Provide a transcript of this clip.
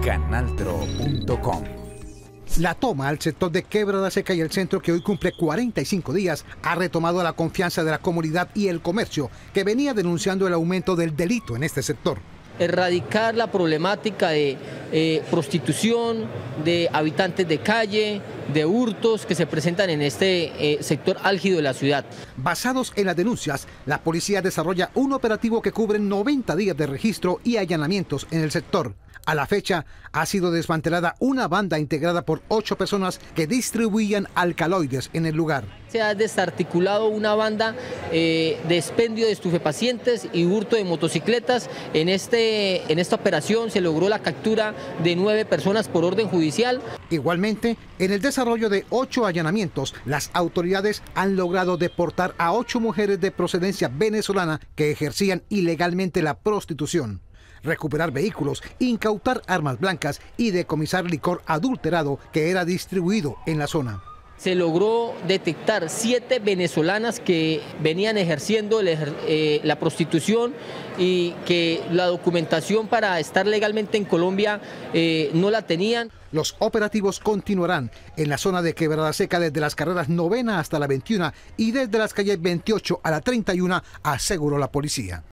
canaltro.com. La toma al sector de Quebrada Seca y el centro, que hoy cumple 45 días, ha retomado la confianza de la comunidad y el comercio, que venía denunciando el aumento del delito en este sector. Erradicar la problemática de prostitución, de habitantes de calle, de hurtos que se presentan en este sector álgido de la ciudad. Basados en las denuncias, la policía desarrolla un operativo que cubre 90 días de registro y allanamientos en el sector. A la fecha, ha sido desmantelada una banda integrada por 8 personas que distribuían alcaloides en el lugar. Se ha desarticulado una banda de expendio de estupefacientes y hurto de motocicletas. En esta operación se logró la captura de 9 personas por orden judicial. Igualmente, en el desarrollo de 8 allanamientos, las autoridades han logrado deportar a 8 mujeres de procedencia venezolana que ejercían ilegalmente la prostitución, recuperar vehículos, incautar armas blancas y decomisar licor adulterado que era distribuido en la zona. Se logró detectar 7 venezolanas que venían ejerciendo la prostitución y que la documentación para estar legalmente en Colombia no la tenían. Los operativos continuarán en la zona de Quebrada Seca desde las carreras 9 hasta la 21 y desde las calles 28 a la 31, aseguró la policía.